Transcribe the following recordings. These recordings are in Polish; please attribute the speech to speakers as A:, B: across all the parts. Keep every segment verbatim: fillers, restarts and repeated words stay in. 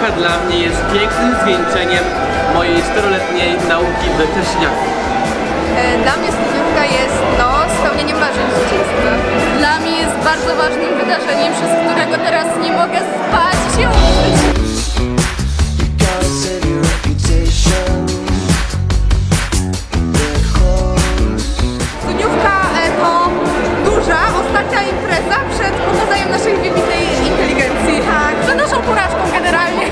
A: Studniówka dla mnie jest pięknym zwieńczeniem mojej czteroletniej nauki w Treśniaku.
B: Dla mnie studniówka jest no, spełnieniem marzeń z dzieciństwa. Dla mnie jest bardzo ważnym wydarzeniem, przez którego teraz nie mogę spać i się uczyć. Studniówka to duża, ostatnia impreza przed pokazaniem naszej wybitnej inteligencji. Tak, przed naszą porażką generalnie.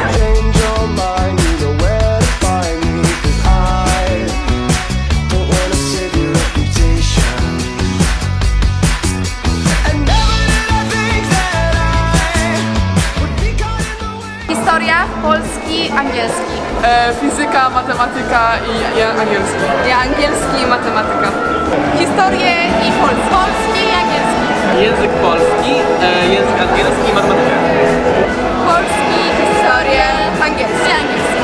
B: Historia, polski, angielski.
C: E, fizyka, matematyka i ja, angielski.
B: Ja angielski i matematyka. Historię i polski. Polski i angielski.
A: Język polski, e, język angielski i matematyka.
B: Polski, historię, angielski. angielski.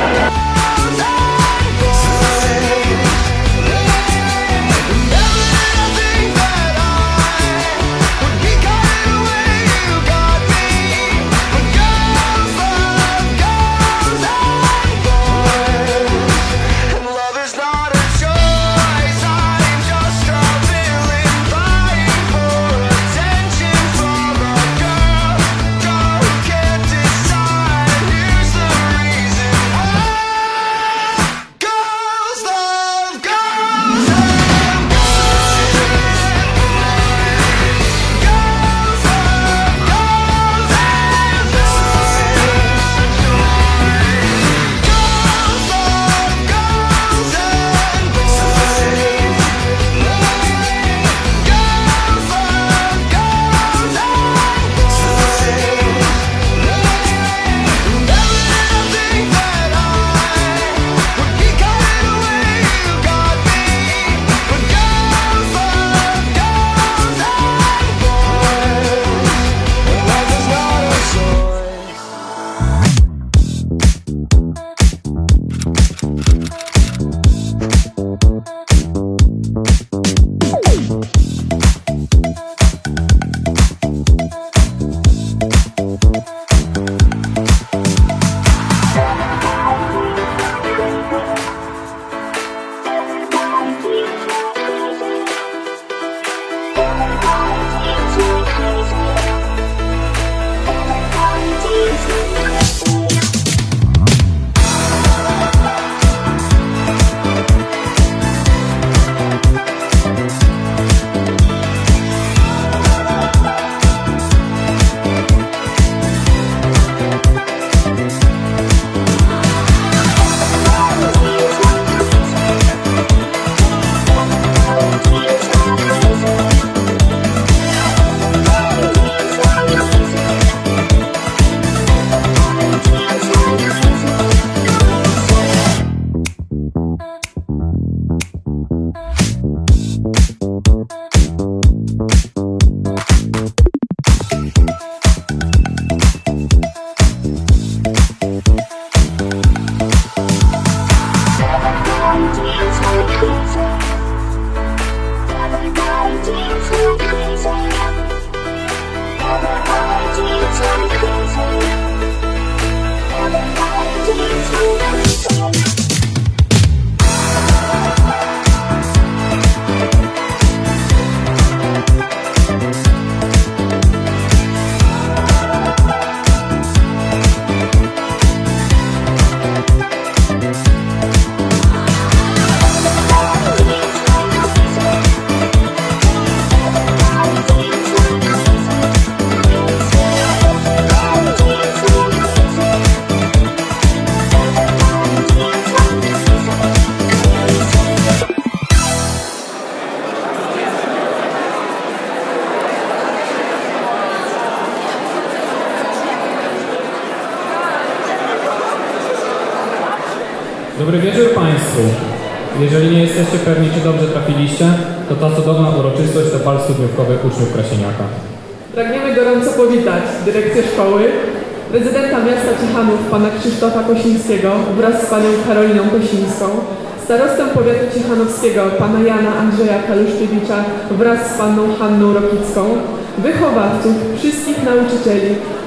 D: Dobry wieczór Państwu. Jeżeli nie jesteście pewni, czy dobrze trafiliście, to ta cudowna uroczystość to bal studniówkowy uczniów Krasieniaka.
C: Pragniemy gorąco powitać dyrekcję szkoły, prezydenta miasta Ciechanów, pana Krzysztofa Kosińskiego wraz z panią Karoliną Kosińską, starostę powiatu ciechanowskiego, pana Jana Andrzeja Kaluszkiewicza wraz z panną Hanną Rokicką, wychowawców, wszystkich nauczycieli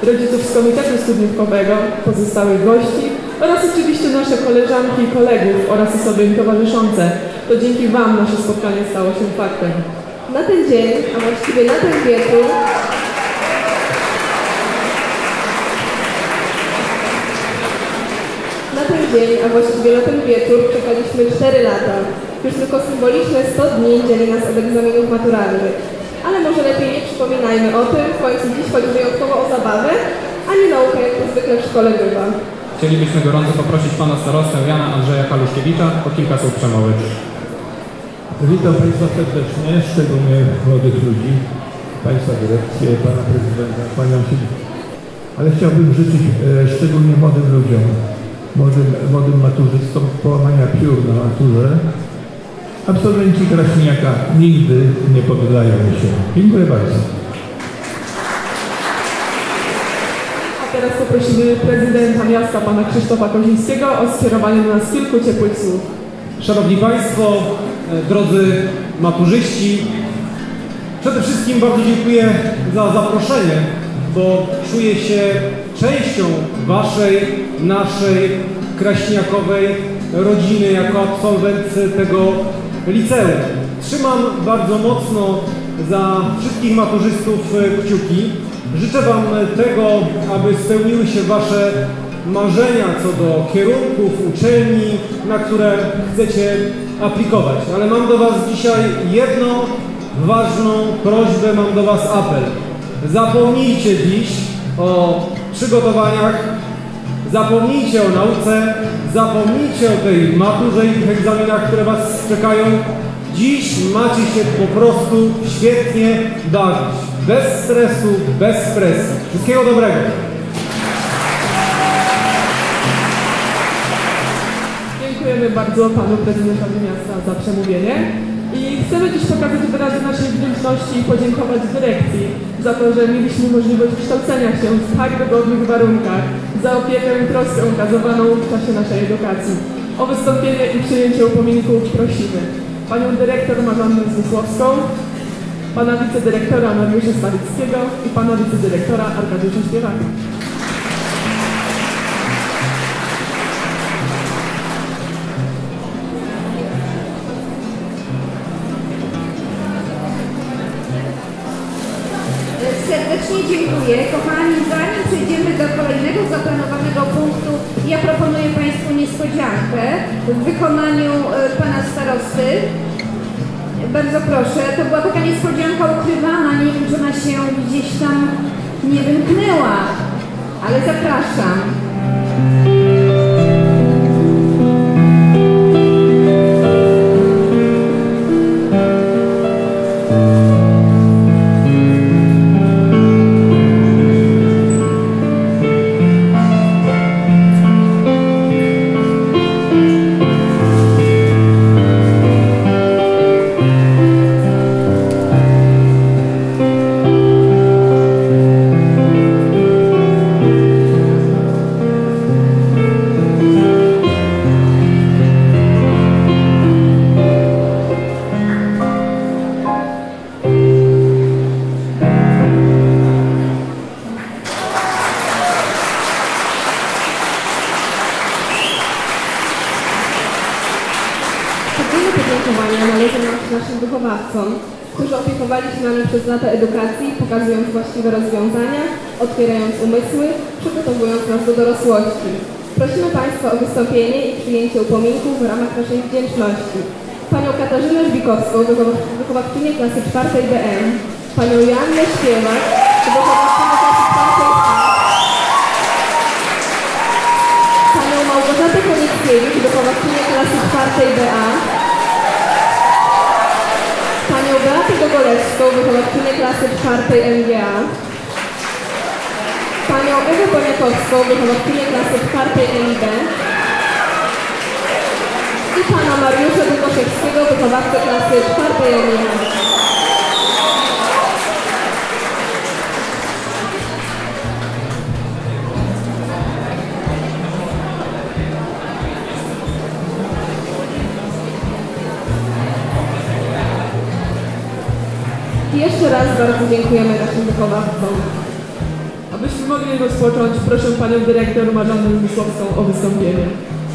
C: rodziców z Komitetu Studniówkowego, pozostałych gości oraz oczywiście nasze koleżanki i kolegów oraz osoby im towarzyszące. To dzięki Wam nasze spotkanie stało się faktem.
B: Na ten dzień, a właściwie na ten wieczór, na ten dzień, a właściwie na ten wieczór czekaliśmy cztery lata. Już tylko symboliczne sto dni dzieli nas od egzaminów maturalnych. Ale może lepiej nie przypominajmy o tym, w końcu dziś chodzi wyjątkowo o zabawę, a nie naukę, jak to zwykle w szkole bywa.
D: Chcielibyśmy gorąco poprosić pana starostę Jana Andrzeja Kaluszkiewicza o kilka słów przemowy.
E: Witam Państwa serdecznie, szczególnie młodych ludzi, Państwa dyrekcję, Pana Prezydenta, Panią Siedzieć. Ale chciałbym życzyć e, szczególnie młodym ludziom, młodym, młodym maturzystom połamania piór na maturze. Absolwenci Kraśniaka nigdy nie poddają się. Dziękuję bardzo.
C: A teraz poprosimy prezydenta miasta, pana Krzysztofa Kozińskiego, o skierowanie do nas kilku ciepłych słów.
F: Szanowni Państwo, drodzy maturzyści, przede wszystkim bardzo dziękuję za zaproszenie, bo czuję się częścią Waszej, naszej kraśniakowej rodziny jako absolwent tego liceum. Trzymam bardzo mocno za wszystkich maturzystów kciuki. Życzę Wam tego, aby spełniły się Wasze marzenia co do kierunków, uczelni, na które chcecie aplikować. Ale mam do Was dzisiaj jedną ważną prośbę, mam do Was apel. Zapomnijcie dziś o przygotowaniach, zapomnijcie o nauce, zapomnijcie o tej maturze i tych egzaminach, które Was czekają. Dziś macie się po prostu świetnie bawić. Bez stresu, bez presji. Wszystkiego dobrego.
C: Dziękujemy bardzo panu prezydentowi miasta za przemówienie i chcemy dziś pokazać wyrazy naszej wdzięczności i podziękować dyrekcji za to, że mieliśmy możliwość kształcenia się w tak wygodnych warunkach, za opiekę i troskę okazywaną w czasie naszej edukacji. O wystąpienie i przyjęcie upominków prosimy panią dyrektor Marzannę Zmysłowską, pana wicedyrektora Mariusza Stawickiego i pana wicedyrektora Arkadiusza Śpiewaka.
G: Serdecznie dziękuję. Kochani, zanim przejdziemy do kolejnego zaplanowanego punktu, ja proponuję Państwu niespodziankę w wykonaniu Pana Starosty. Bardzo proszę, to była taka niespodzianka ukrywana, nie wiem, czy ona się gdzieś tam nie wymknęła, ale zapraszam.
B: naszym wychowawcom, którzy opiekowali się nami przez lata edukacji, pokazując właściwe rozwiązania, otwierając umysły, przygotowując nas do dorosłości. Prosimy Państwa o wystąpienie i przyjęcie upominków w ramach naszej wdzięczności. Panią Katarzynę Żbikowską, wychowawczynię klasy czwartej B M, panią Joannę Śpiewak, wychowawczynię klasy czwartej A, panią Małgorzatę Konickiewicz, wychowawczynię klasy czwartej B A, panią Beatę Gogolewską, wychowawczynię klasy czwartej M G A, panią Ewę Poniakowską, wychowawczynię klasy czwartej M I B i pana Mariusza Dukoszewskiego, wychowawcę klasy czwartej M I B. I jeszcze raz bardzo dziękujemy naszym wychowawcom.
C: Abyśmy Byśmy mogli rozpocząć, proszę Panią Dyrektor Marzannę Zmysłowską o wystąpienie.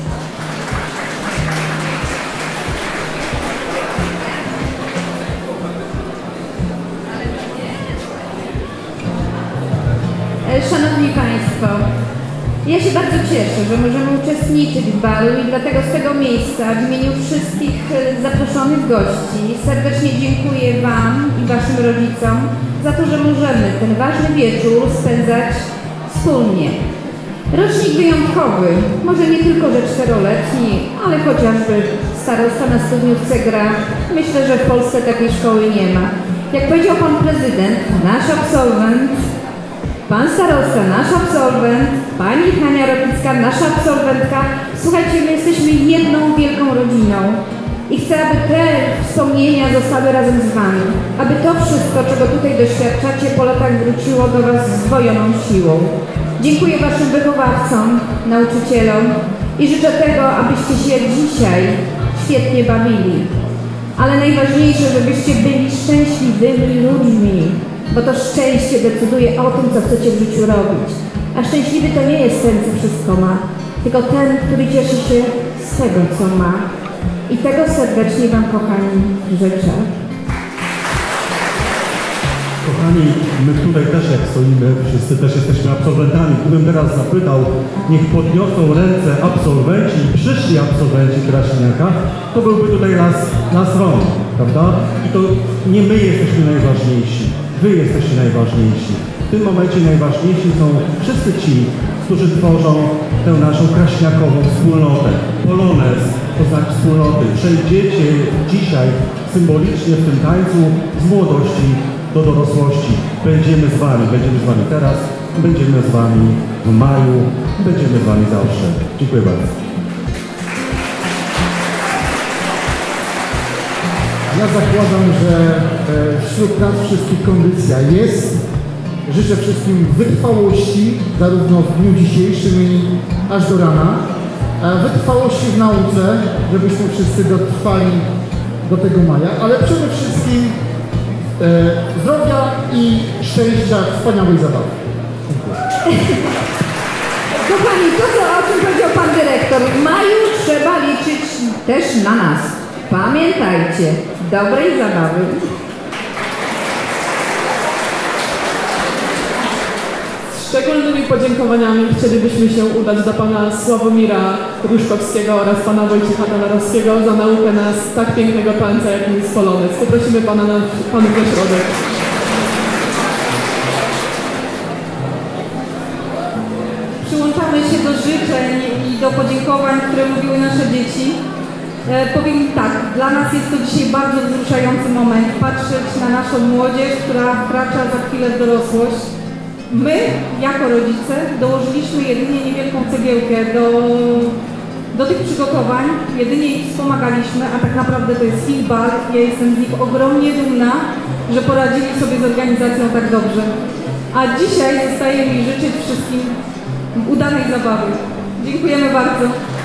G: Szanowni Państwo, ja się bardzo cieszę, że możemy uczestniczyć w balu i dlatego z tego miejsca w imieniu wszystkich zaproszonych gości serdecznie dziękuję Wam i Waszym rodzicom za to, że możemy ten ważny wieczór spędzać wspólnie. Rocznik wyjątkowy, może nie tylko, że czteroletni, ale chociażby starosta na studniówce gra. Myślę, że w Polsce takiej szkoły nie ma. Jak powiedział Pan Prezydent, nasz absolwent, Pan starosta, nasz absolwent, Pani Hania Rokicka, nasza absolwentka. Słuchajcie, my jesteśmy jedną wielką rodziną i chcę, aby te wspomnienia zostały razem z Wami. Aby to wszystko, czego tutaj doświadczacie, po latach wróciło do Was z zdwojoną siłą. Dziękuję Waszym wychowawcom, nauczycielom i życzę tego, abyście się dzisiaj świetnie bawili. Ale najważniejsze, żebyście byli szczęśliwymi ludźmi. Bo to szczęście decyduje o tym, co chcecie w życiu robić. A szczęśliwy to nie jest ten, co wszystko ma, tylko ten, który cieszy się z tego, co ma. I tego serdecznie Wam, kochani, życzę.
H: Kochani, my tutaj też jak stoimy, wszyscy też jesteśmy absolwentami. Gdybym teraz zapytał, niech podniosą ręce absolwenci i przyszli absolwenci Kraśniaka, to byłby tutaj las, las rąk, prawda? I to nie my jesteśmy najważniejsi. Wy jesteście najważniejsi. W tym momencie najważniejsi są wszyscy ci, którzy tworzą tę naszą kraśniakową wspólnotę. Polonez to znak wspólnoty. Przejdziecie dzisiaj symbolicznie w tym tańcu z młodości do dorosłości. Będziemy z Wami, będziemy z Wami teraz, będziemy z Wami w maju, będziemy z Wami zawsze. Dziękuję bardzo.
I: Ja zakładam, że wśród nas wszystkich kondycja jest. Życzę wszystkim wytrwałości, zarówno w dniu dzisiejszym i aż do rana. Wytrwałości w nauce, żebyśmy wszyscy dotrwali do tego maja, ale przede wszystkim zdrowia i szczęścia, wspaniałej zabawy.
G: Kochani, to co, o czym powiedział Pan Dyrektor, w maju trzeba liczyć też na nas. Pamiętajcie, dobrej zabawy.
C: Z szczególnymi podziękowaniami chcielibyśmy się udać do Pana Sławomira Ruszkowskiego oraz Pana Wojciecha Talarowskiego za naukę nas tak pięknego tańca, jakim jest polonez. Poprosimy Pana na, Panów na środek.
J: Przyłączamy się do życzeń i do podziękowań, które mówiły nasze dzieci. E, powiem tak, dla nas jest to dzisiaj bardzo wzruszający moment, patrzeć na naszą młodzież, która wkracza za chwilę w dorosłość. My, jako rodzice, dołożyliśmy jedynie niewielką cegiełkę do, do tych przygotowań, jedynie ich wspomagaliśmy, a tak naprawdę to jest ich bal. Ja jestem z nich ogromnie dumna, że poradzili sobie z organizacją tak dobrze. A dzisiaj zostaje mi życzyć wszystkim udanej zabawy. Dziękujemy bardzo.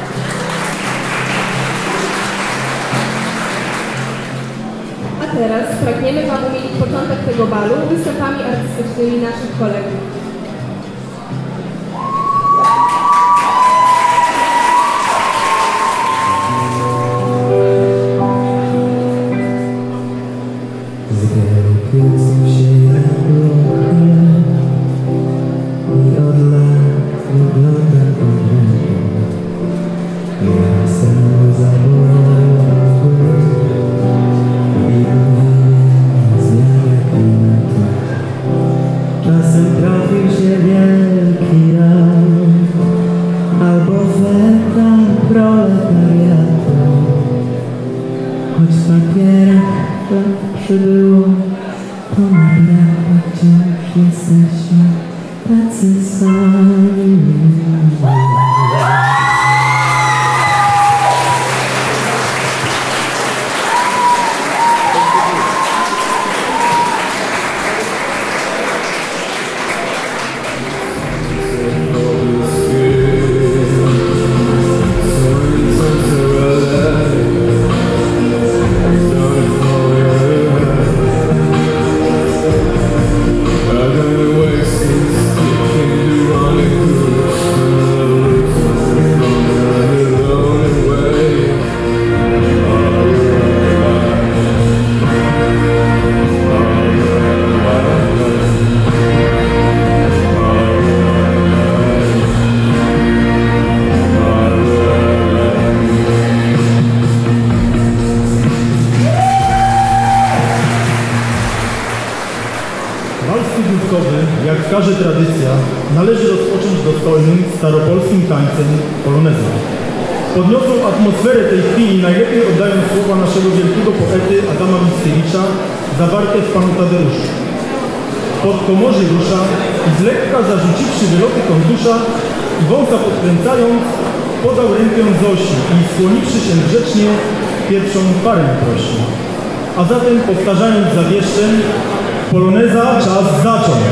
B: A teraz pragniemy Wam umilić początek tego balu występami artystycznymi naszych kolegów.
K: Przybyło, to naprawdę wciąż jesteśmy tacy sami.
L: I'm gonna waste this każe tradycja, należy rozpocząć dostojnym, staropolskim tańcem polonezą. Podniosłą atmosferę tej chwili najlepiej oddają słowa naszego wielkiego poety Adama Mickiewicza zawarte w Panu Tadeuszu. Pod komorzy rusza i z lekka zarzuciwszy wyloty kontusza i wąsa podkręcając, podał rękę Zosi i skłoniwszy się grzecznie, pierwszą parę prosi. A zatem powtarzając zawieszczeń, poloneza czas zacząć.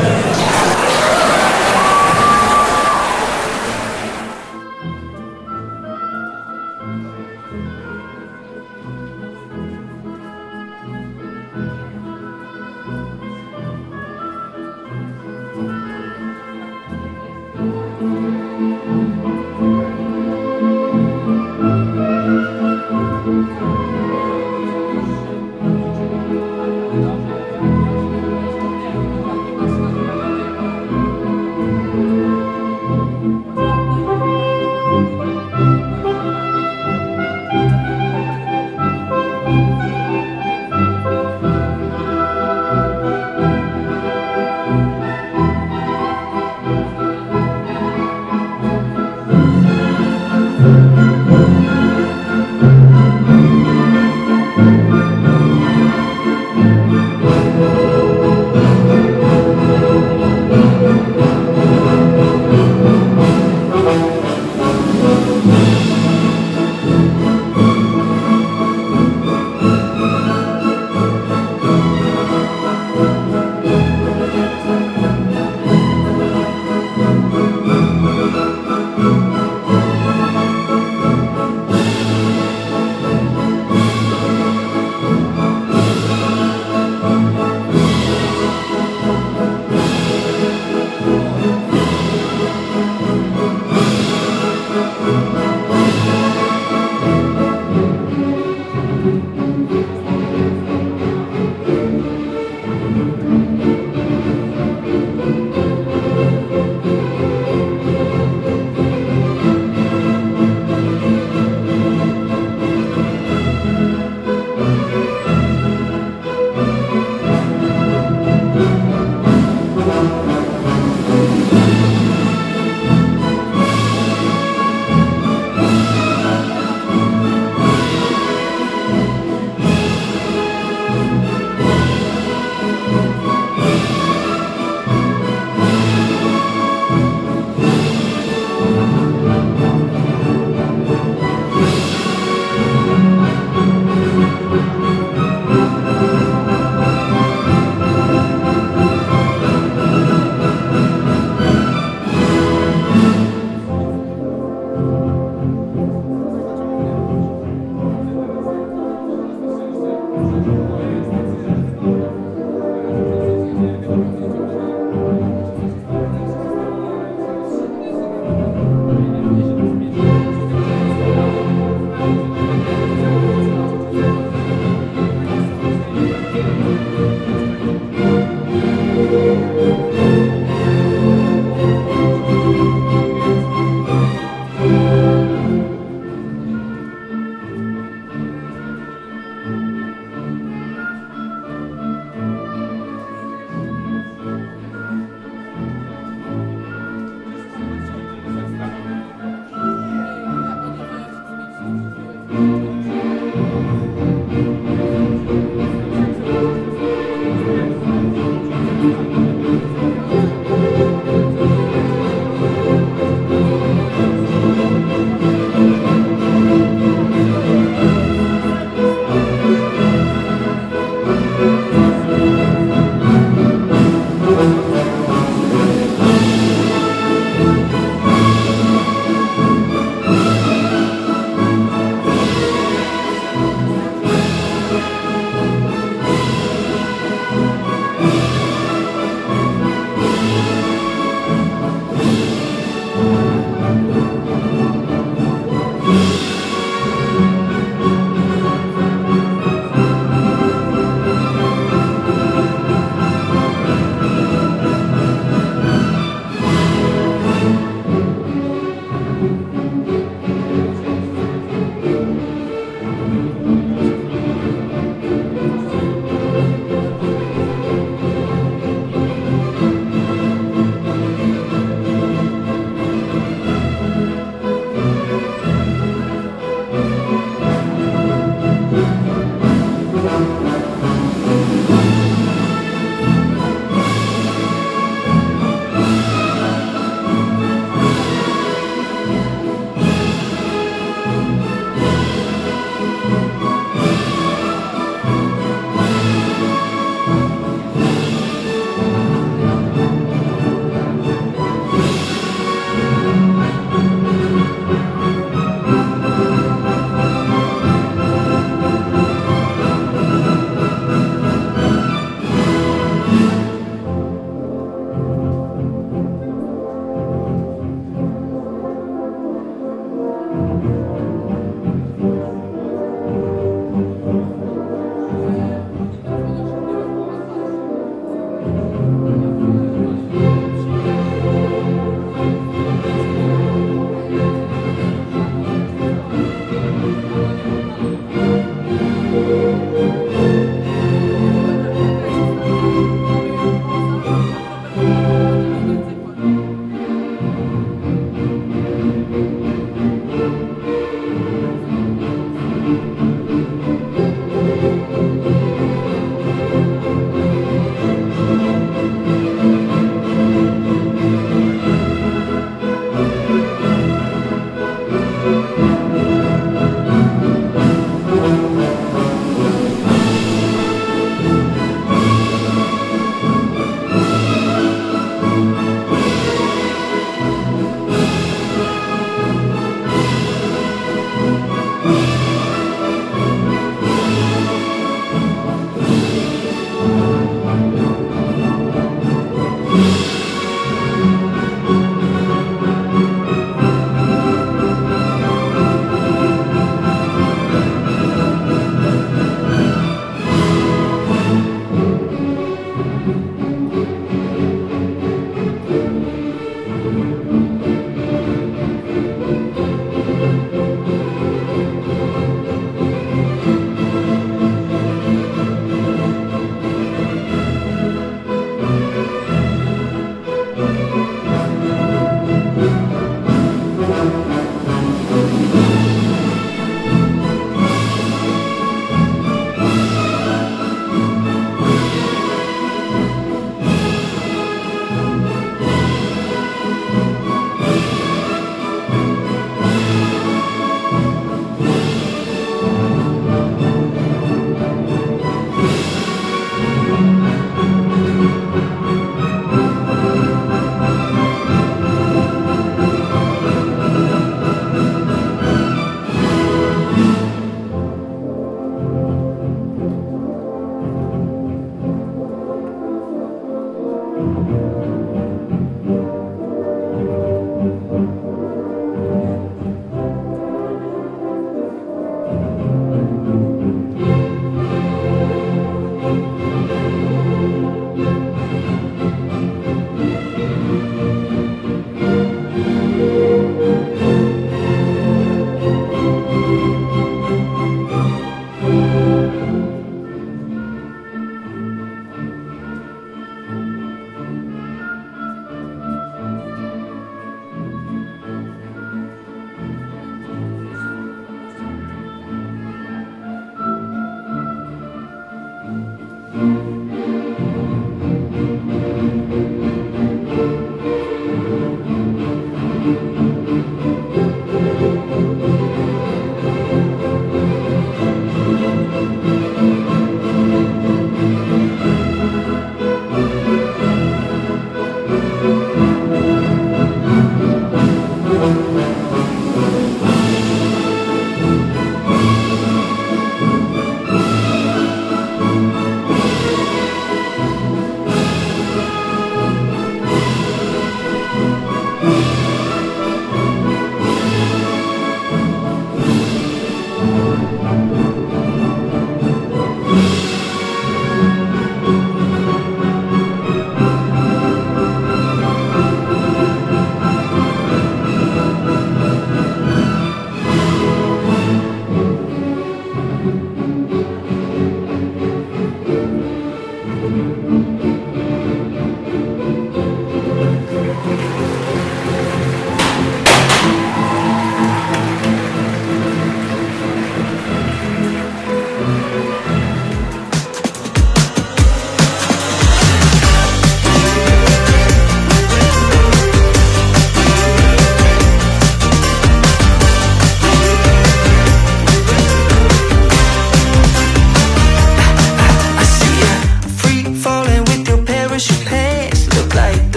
A: Thank you.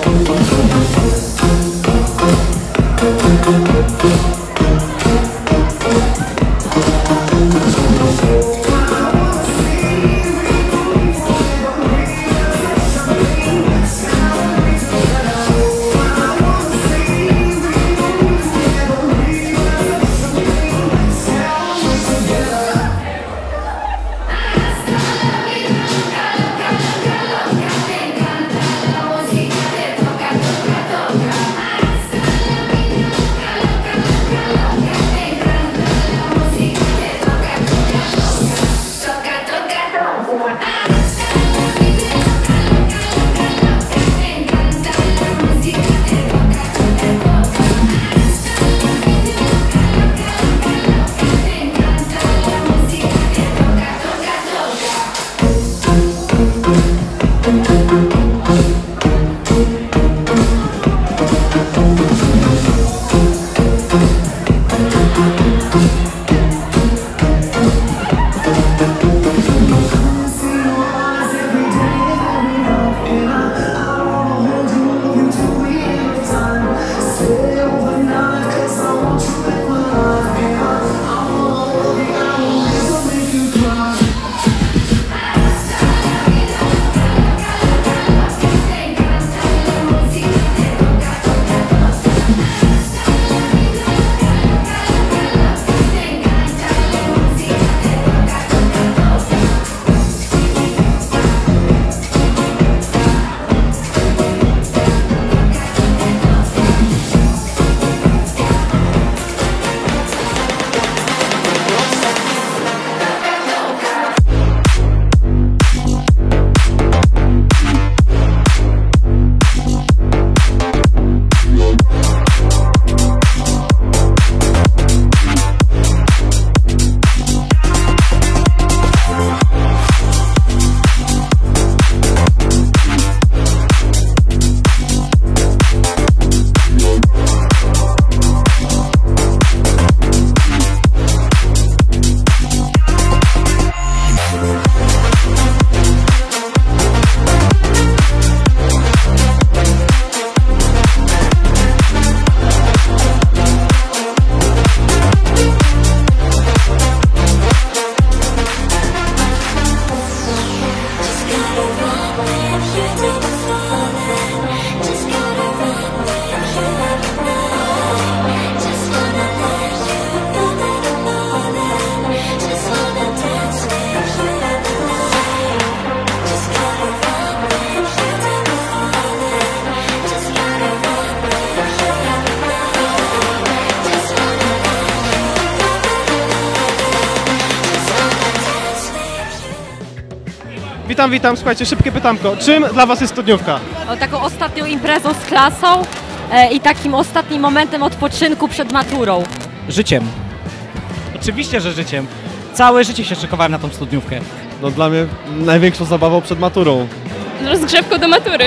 M: Witam, witam, słuchajcie, szybkie pytanko. Czym dla was jest studniówka?
N: O, taką ostatnią imprezą z klasą e, i takim ostatnim momentem odpoczynku przed maturą.
O: Życiem. Oczywiście, że życiem. Całe życie się szykowałem na tą studniówkę.
M: No dla mnie największą zabawą przed maturą.
P: Rozgrzewką do matury.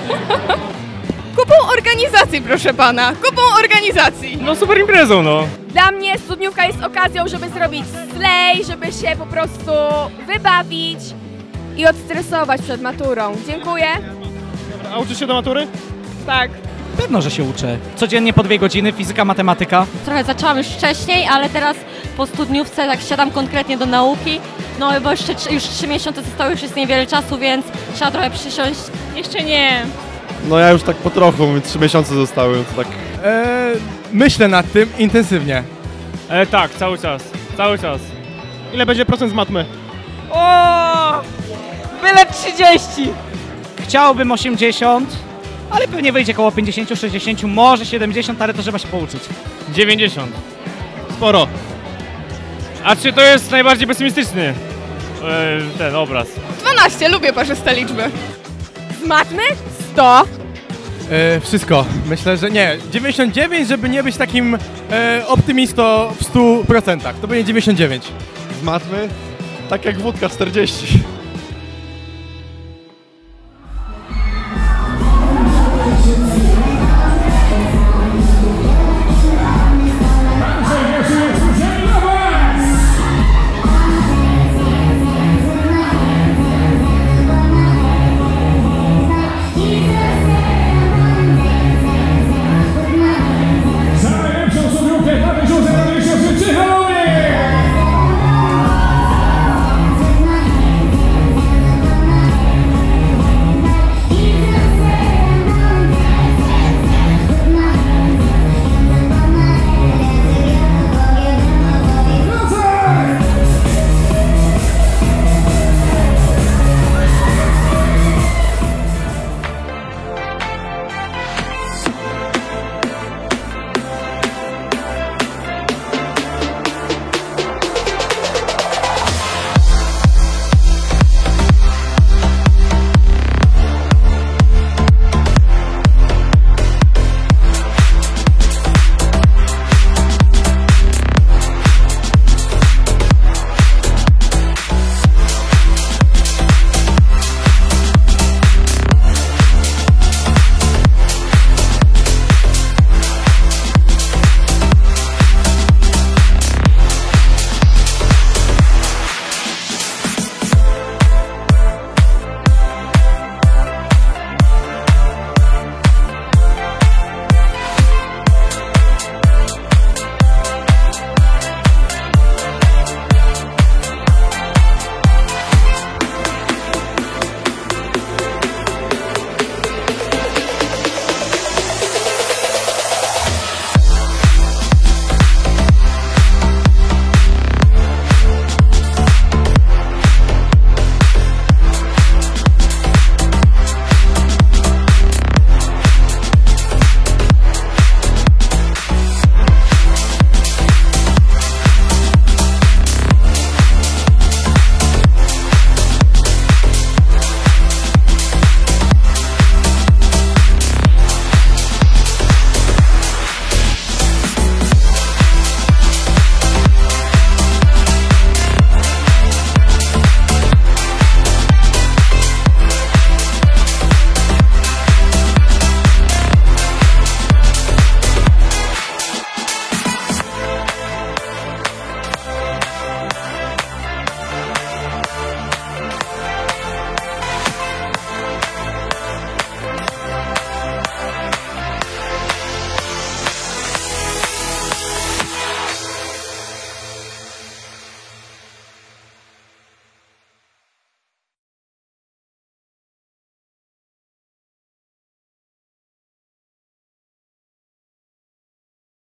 P: Kupą organizacji, proszę pana, kupą organizacji.
M: No super imprezą, no.
P: Dla mnie studniówka jest okazją, żeby zrobić slay, żeby się po prostu wybawić i odstresować przed maturą. Dziękuję.
M: Dobra, a uczysz się do matury?
P: Tak.
O: Pewno, że się uczę. Codziennie po dwie godziny, fizyka, matematyka.
N: Trochę zaczęłam już wcześniej, ale teraz po studniówce tak siadam konkretnie do nauki. No bo jeszcze już trzy miesiące zostało, już jest niewiele czasu, więc trzeba trochę przysiąść.
P: Jeszcze nie.
M: No ja już tak po trochu, mi trzy miesiące zostały, to tak...
Q: Eee, myślę nad tym intensywnie.
M: E, tak, cały czas, cały czas. Ile będzie procent z matmy?
O: O! Byle trzydzieści! Chciałbym osiemdziesiąt, ale pewnie wyjdzie koło pięćdziesiąt, sześćdziesiąt, może siedemdziesiąt, ale to trzeba się pouczyć.
M: dziewięćdziesiąt. Sporo. A czy to jest najbardziej pesymistyczny e, ten obraz?
P: dwanaście, lubię parzyste liczby. Z matmy? sto.
Q: E, wszystko. Myślę, że nie. dziewięćdziesiąt dziewięć, żeby nie być takim e, optymistą w stu procentach. To będzie dziewięćdziesiąt dziewięć.
M: Z matmy? Tak jak wódka czterdzieści.
R: Yes.